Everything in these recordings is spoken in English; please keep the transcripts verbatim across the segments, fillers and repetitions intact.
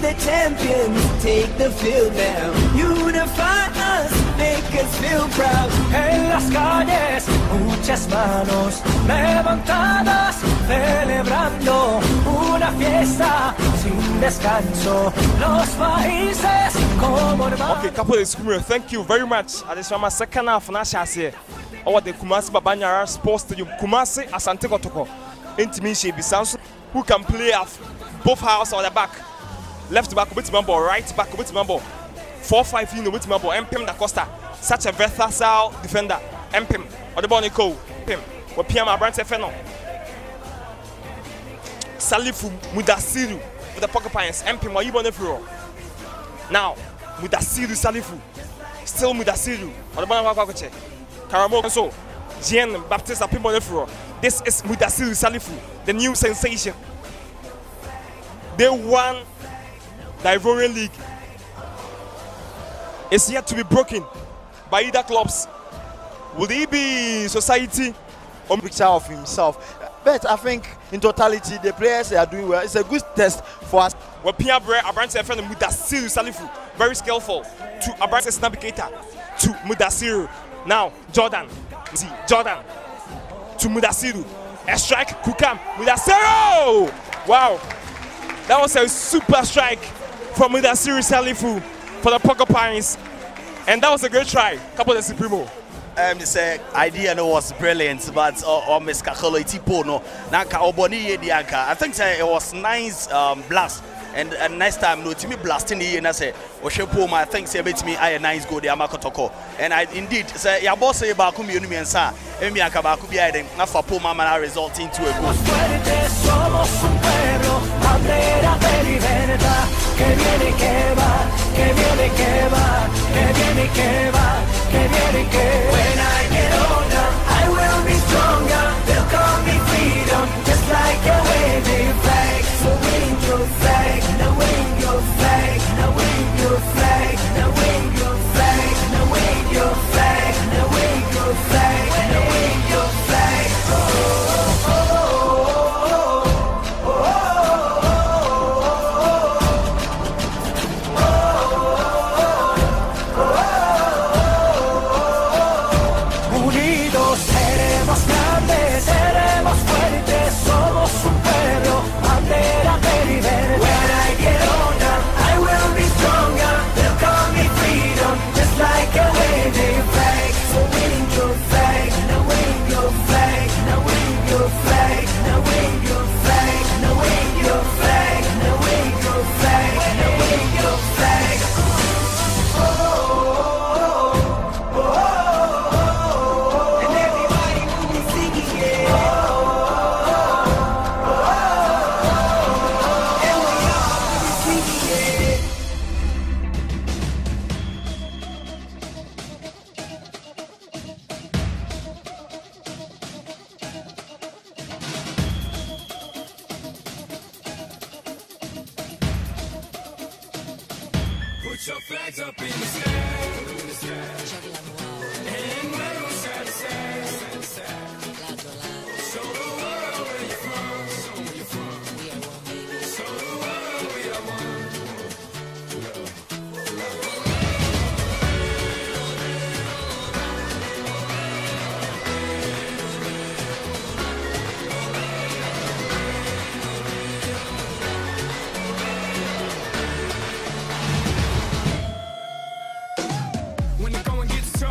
the champions, take the field now. Unify us, make us feel proud. En las calles, muchas manos levantadas, celebrando una fiesta sin descanso. Los países como hermanos. Okay, couple of screamers, thank you very much. I just want my second half na shase. Over the Kumasi Babanyara Sports Stadium, Kumasi Asante Kotoko. Intimishe Bisanso, who can play off both halves or the back. Left back with Mambo, right back with Mambo. four five you know with Mambo, M P M da Costa. Such a versatile defender. M P M, or the Bonico, P M, or P M Abrante Feno. Salifu Mudasiru with the Pocket Pines, M P M, or Ibonefuro. Now, Mudasiru Salifu, still Mudasiru, or the Bonavacoche. Karamo, so Jean Baptiste Pimonefuro. This is Mudasiru Salifu, the new sensation. They won the Ivorian League. It's yet to be broken by either clubs. Will he be society or picture of himself? But I think in totality the players are doing well. It's a good test for us. Well, Pierre Bre, Abrante friend Mudasiru Salifu, very skillful. To Abrante Navigator, to Mudasiru. Now Jordan, see Jordan to Mudasiru. A strike, Kukam, Mudasiru! Wow, that was a super strike from Mudasiru Salifu for the Porcupines, and that was a great try. Couple of Supremo. Um, this uh, idea no was brilliant, but uh, uh, Miss Kakolo Itipo no, Naka Oboni Dianka. I think uh, it was nice um, blast. And, and next time, no, to me blasting the and I say, Oshepo, I think say bet me I a nice go the Amakotoko. And I indeed say, your boss say about Kumi and Sa, and me and Kabaku be adding, not for poor mama result into a goal. When I get older, I will be stronger. They'll call me freedom, just like a waving flag. So wave your flag, now wave your flag, now wave your flag, now wave your flag, now wave your flag, now wave your flag, now wave your flag. Oh, oh, oh, oh, oh, oh, oh. Unidos seremos grandes, seremos fuertes, somos un pueblo, bandera de libertad. When I get older, I will be stronger. They'll call me freedom, just like a waving flag. So wave your flag, now wave your flag, now wave your flag, now wave your flag, now wave your flag, now wave your flag, now wave your flag. Oh, oh, oh, oh. And everybody will be singing it. And we all will be singing it. Put your flags up in the sky. And wave side to side, side to side. Show the world where you're from. Show where you're from. Show the world we are one. When the going gets tough.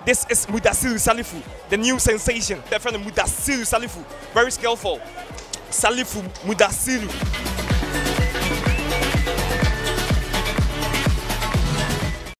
This is Mudasiru Salifu, the new sensation. Their friend Mudasiru Salifu, very skillful. Salifu Mudasiru.